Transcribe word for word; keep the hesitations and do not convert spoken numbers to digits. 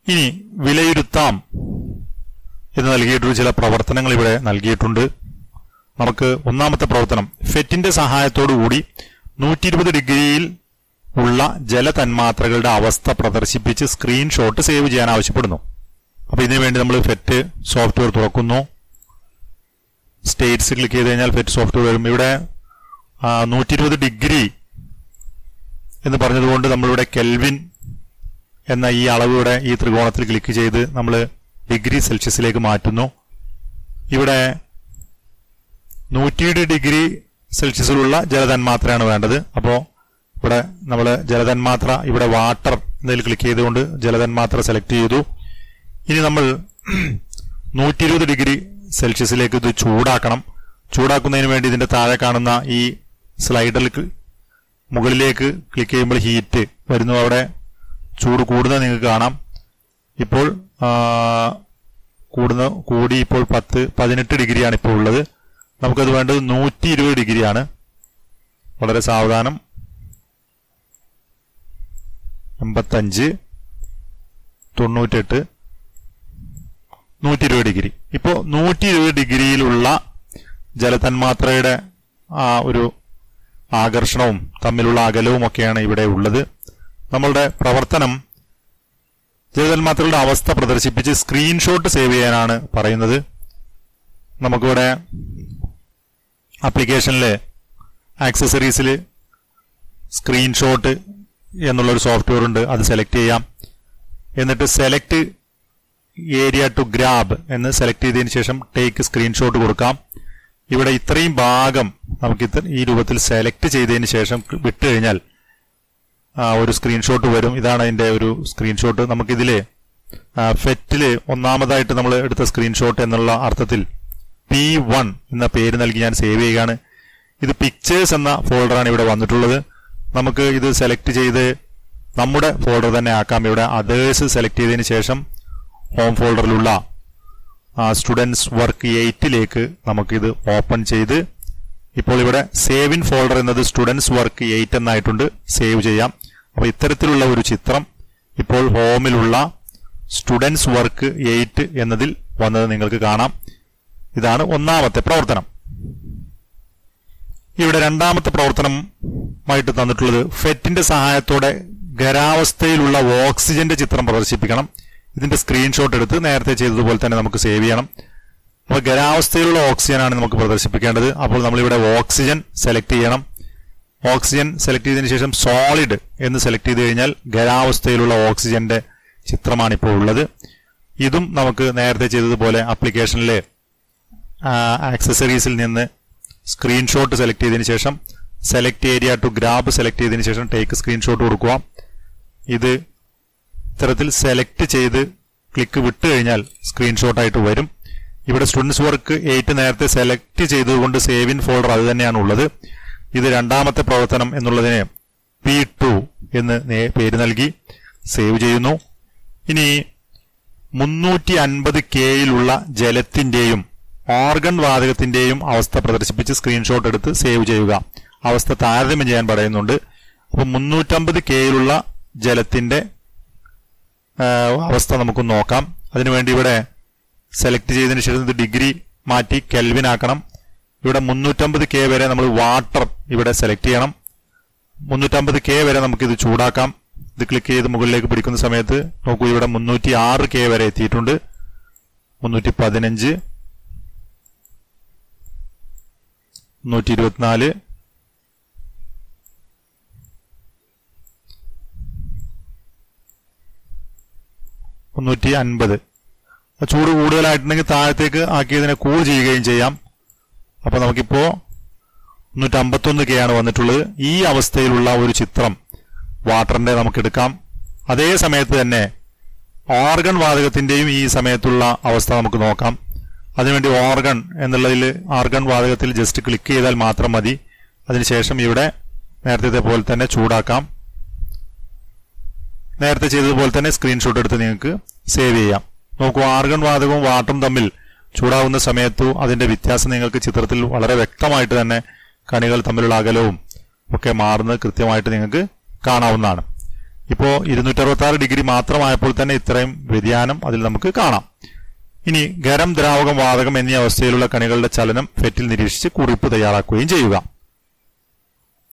ഇനി വിലയിരുത്താം എന്ന് നൽകിയിട്ടൊരു ചില പ്രവർത്തനങ്ങൾ ഇവിടെ നൽകിയിട്ടുണ്ട്. നമുക്ക് ഒന്നാമത്തെ പ്രവർത്തനം, ഫെറ്റിന്റെ സഹായത്തോടുകൂടി നൂറ്റി ഇരുപത് ഡിഗ്രിയിൽ ഉള്ള ജലതന്മാത്രകളുടെ അവസ്ഥ പ്രദർശിപ്പിച്ച് സ്ക്രീൻഷോട്ട് സേവ് ചെയ്യാൻ ആവശ്യപ്പെടുന്നു. അപ്പൊ ഇതിനു വേണ്ടി നമ്മൾ ഫെറ്റ് സോഫ്റ്റ്വെയർ തുറക്കുന്നു. സ്റ്റേറ്റ്സ് ക്ലിക്ക് ചെയ്ത് കഴിഞ്ഞാൽ ഫെറ്റ് സോഫ്റ്റ്വെയർ വരും. ഇവിടെ നൂറ്റി ഇരുപത് ഡിഗ്രി എന്ന് പറഞ്ഞതുകൊണ്ട് നമ്മളിവിടെ കെൽവിൻ എന്ന ഈ അളവിടെ ഈ ത്രികോണത്തിൽ ക്ലിക്ക് ചെയ്ത് നമ്മൾ ഡിഗ്രി സെൽഷ്യസിലേക്ക് മാറ്റുന്നു. ഇവിടെ നൂറ്റിയേഴ് ഡിഗ്രി സെൽഷ്യസിലുള്ള ജലതന്മാത്രയാണ് വേണ്ടത്. അപ്പോൾ ഇവിടെ നമ്മൾ ജലതന്മാത്ര ഇവിടെ വാട്ടർ എന്നതിൽ ക്ലിക്ക് ചെയ്തുകൊണ്ട് ജലതന്മാത്ര സെലക്ട് ചെയ്തു. ഇനി നമ്മൾ നൂറ്റി ഇരുപത് ഡിഗ്രി സെൽഷ്യസിലേക്ക് ഇത് ചൂടാക്കണം. ചൂടാക്കുന്നതിന് വേണ്ടി ഇതിന്റെ താഴെ കാണുന്ന ഈ സ്ലൈഡറിൽ മുകളിലേക്ക് ക്ലിക്ക് ചെയ്യുമ്പോൾ ഹീറ്റ് വരുന്നു. അവിടെ ചൂട് കൂടുന്നത് നിങ്ങൾക്ക് കാണാം. ഇപ്പോൾ കൂടുന്ന കൂടി ഇപ്പോൾ പത്ത് പതിനെട്ട് ഡിഗ്രിയാണ് ഇപ്പോൾ ഉള്ളത്. നമുക്കത് വേണ്ടത് നൂറ്റി ഇരുപത് ഡിഗ്രിയാണ്. വളരെ സാവധാനം. എൺപത്തഞ്ച്, തൊണ്ണൂറ്റെട്ട്, നൂറ്റി ഇരുപത് ഡിഗ്രി. ഇപ്പോൾ നൂറ്റി ഇരുപത് ഡിഗ്രിയിലുള്ള ജലതന്മാത്രയുടെ ആ ഒരു ആകർഷണവും തമ്മിലുള്ള അകലവും ഒക്കെയാണ് ഇവിടെ ഉള്ളത്. നമ്മളുടെ പ്രവർത്തനം ജലതന്മാത്രകളുടെ അവസ്ഥ പ്രദർശിപ്പിച്ച് സ്ക്രീൻഷോട്ട് സേവ് ചെയ്യാനാണ് പറയുന്നത്. നമുക്കിവിടെ ആപ്ലിക്കേഷനിലെ ആക്സസറീസിൽ സ്ക്രീൻഷോട്ട് എന്നുള്ളൊരു സോഫ്റ്റ്വെയർ ഉണ്ട്. അത് സെലക്ട് ചെയ്യാം. എന്നിട്ട് സെലക്ട് ഏരിയ ടു ഗ്രാബ് എന്ന് സെലക്ട് ചെയ്തതിന് ശേഷം ടേക്ക് സ്ക്രീൻഷോട്ട് കൊടുക്കാം. ഇവിടെ ഇത്രയും ഭാഗം നമുക്ക് ഈ രൂപത്തിൽ സെലക്ട് ചെയ്തതിന് ശേഷം വിട്ടു കഴിഞ്ഞാൽ ഒരു സ്ക്രീൻഷോട്ട് വരും. ഇതാണ് അതിന്റെ ഒരു സ്ക്രീൻഷോട്ട്. നമുക്കിതില് ഫെറ്റില് ഒന്നാമതായിട്ട് നമ്മൾ എടുത്ത സ്ക്രീൻഷോട്ട് എന്നുള്ള അർത്ഥത്തിൽ പി വൺ എന്ന പേര് നൽകി ഞാൻ സേവ് ചെയ്യുകയാണ്. ഇത് പിക്ചേഴ്സ് എന്ന ഫോൾഡറാണ് ഇവിടെ വന്നിട്ടുള്ളത്. നമുക്ക് ഇത് സെലക്ട് ചെയ്ത് നമ്മുടെ ഫോൾഡർ തന്നെ ആക്കാം. ഇവിടെ അതേഴ്സ് സെലക്ട് ചെയ്തതിന് ശേഷം ഹോം ഫോൾഡറിലുള്ള സ്റ്റുഡൻസ് വർക്ക് എയ്റ്റിലേക്ക് നമുക്കിത് ഓപ്പൺ ചെയ്ത് ഇപ്പോൾ ഇവിടെ സേവ് ഇൻ ഫോൾഡർ എന്നത് സ്റ്റുഡൻസ് വർക്ക് എയ്റ്റ് എന്നായിട്ടുണ്ട്. സേവ് ചെയ്യാം. അപ്പൊ ഇത്തരത്തിലുള്ള ഒരു ചിത്രം ഇപ്പോൾ ഹോമിലുള്ള സ്റ്റുഡൻസ് വർക്ക് എയ്റ്റ് എന്നതിൽ വന്നത് നിങ്ങൾക്ക് കാണാം. ഇതാണ് ഒന്നാമത്തെ പ്രവർത്തനം. ഇവിടെ രണ്ടാമത്തെ പ്രവർത്തനമായിട്ട് തന്നിട്ടുള്ളത് ഫെറ്റിന്റെ സഹായത്തോടെ ഖരാവസ്ഥയിലുള്ള ഓക്സിജന്റെ ചിത്രം പ്രദർശിപ്പിക്കണം. ഇതിന്റെ സ്ക്രീൻഷോട്ട് എടുത്ത് നേരത്തെ ചെയ്തതുപോലെ തന്നെ നമുക്ക് സേവ് ചെയ്യണം. അപ്പോൾ ഖരാവസ്ഥയിലുള്ള ഓക്സിജൻ ആണ് നമുക്ക് പ്രദർശിപ്പിക്കേണ്ടത്. അപ്പോൾ നമ്മളിവിടെ ഓക്സിജൻ സെലക്ട് ചെയ്യണം. ഓക്സിജൻ സെലക്ട് ചെയ്തതിനു ശേഷം സോളിഡ് എന്ന് സെലക്ട് ചെയ്ത് കഴിഞ്ഞാൽ ഖരാവസ്ഥയിലുള്ള ഓക്സിജന്റെ ചിത്രമാണ് ഇപ്പോൾ ഉള്ളത്. ഇതും നമുക്ക് നേരത്തെ ചെയ്തതുപോലെ ആപ്ലിക്കേഷനിലെ ആക്സസറീസിൽ നിന്ന് സ്ക്രീൻഷോട്ട് സെലക്ട് ചെയ്തതിനു ശേഷം select area to grab select ചെയ്തതിനു ശേഷം ടേക്ക് സ്ക്രീൻഷോട്ട് കൊടുക്കുക. ഇത് ഇത്തരത്തിൽ സെലക്ട് ചെയ്ത് ക്ലിക്ക് വിട്ടു കഴിഞ്ഞാൽ സ്ക്രീൻഷോട്ടായിട്ട് വരും. ഇവിടെ സ്റ്റുഡൻസ് വർക്ക് എയ്റ്റ് നേരത്തെ സെലക്ട് ചെയ്തുകൊണ്ട് സേവ് ഇൻ ഫോൾഡർ അത് തന്നെയാണ് ഉള്ളത്. ഇത് രണ്ടാമത്തെ പ്രവർത്തനം എന്നുള്ളതിന് പി ടു എന്ന് പേര് നൽകി സേവ് ചെയ്യുന്നു. ഇനി മുന്നൂറ്റി അൻപത് കെയിലുള്ള ജലത്തിന്റെയും ഓർഗൺ വാതകത്തിന്റെയും അവസ്ഥ പ്രദർശിപ്പിച്ച് സ്ക്രീൻഷോട്ട് എടുത്ത് സേവ് ചെയ്യുക. അവസ്ഥ താരതമ്യം ചെയ്യാൻ പറയുന്നുണ്ട്. അപ്പൊ മുന്നൂറ്റമ്പത് കെയിലുള്ള ജലത്തിന്റെ അവസ്ഥ നമുക്ക് നോക്കാം. അതിനുവേണ്ടി ഇവിടെ സെലക്ട് ചെയ്തതിനു ശേഷം ഇത് ഡിഗ്രി മാറ്റി കെൽവിൻ ആക്കണം. ഇവിടെ മുന്നൂറ്റമ്പത് കെ വരെ നമ്മൾ വാട്ടർ ഇവിടെ സെലക്ട് ചെയ്യണം. മുന്നൂറ്റമ്പത് കെ വരെ നമുക്കിത് ചൂടാക്കാം. ഇത് ക്ലിക്ക് ചെയ്ത് മുകളിലേക്ക് പിടിക്കുന്ന സമയത്ത് നോക്കൂ, ഇവിടെ മുന്നൂറ്റി ആറ് കെ വരെ എത്തിയിട്ടുണ്ട്. മുന്നൂറ്റി പതിനഞ്ച്, മുന്നൂറ്റി ഇരുപത്തിനാല്, മുന്നൂറ്റി അൻപത്. ചൂട് കൂടുതലായിട്ടുണ്ടെങ്കിൽ താഴത്തേക്ക് ആക്കിയതിനെ കൂൾ ചെയ്യുകയും ചെയ്യാം. അപ്പൊ നമുക്കിപ്പോ മുന്നൂറ്റി അമ്പത്തൊന്ന് കെ ആണ് വന്നിട്ടുള്ളത്. ഈ അവസ്ഥയിലുള്ള ഒരു ചിത്രം വാട്ടറിന്റെ നമുക്ക് എടുക്കാം. അതേ സമയത്ത് തന്നെ ഓർഗൺ വാതകത്തിന്റെയും ഈ സമയത്തുള്ള അവസ്ഥ നമുക്ക് നോക്കാം. അതിനുവേണ്ടി ഓർഗൺ എന്നുള്ളതിൽ ഓർഗൺ വാതകത്തിൽ ജസ്റ്റ് ക്ലിക്ക് ചെയ്താൽ മാത്രം മതി. അതിനുശേഷം ഇവിടെ നേരത്തെ പോലെ തന്നെ ചൂടാക്കാം. നേരത്തെ ചെയ്തതുപോലെ തന്നെ സ്ക്രീൻഷോട്ട് എടുത്ത് നിങ്ങൾക്ക് സേവ് ചെയ്യാം. നോക്കൂ, ആർഗൺ വാതകവും വാട്ടറും തമ്മിൽ ചൂടാവുന്ന സമയത്തു അതിന്റെ വ്യത്യാസം നിങ്ങൾക്ക് ചിത്രത്തിൽ വളരെ വ്യക്തമായിട്ട് തന്നെ കണികൾ തമ്മിലുള്ള അകലവും ഒക്കെ മാറുന്നത് കൃത്യമായിട്ട് നിങ്ങൾക്ക് കാണാവുന്നതാണ്. ഇപ്പോൾ ഇരുന്നൂറ്റി അറുപത്തി ആറ് ഡിഗ്രി മാത്രമായപ്പോൾ തന്നെ ഇത്രയും വ്യതിയാനം അതിൽ നമുക്ക് കാണാം. ഇനി ഖരം, ദ്രാവകം, വാതകം എന്നീ അവസ്ഥയിലുള്ള കണികളുടെ ചലനം ഫെറ്റിൽ നിരീക്ഷിച്ച് കുറിപ്പ് തയ്യാറാക്കുകയും ചെയ്യുക.